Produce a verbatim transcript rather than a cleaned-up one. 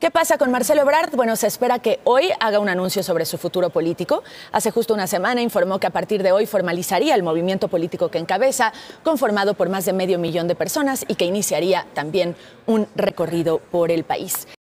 ¿Qué pasa con Marcelo Ebrard? Bueno, se espera que hoy haga un anuncio sobre su futuro político. Hace justo una semana informó que a partir de hoy formalizaría el movimiento político que encabeza, conformado por más de medio millón de personas y que iniciaría también un recorrido por el país.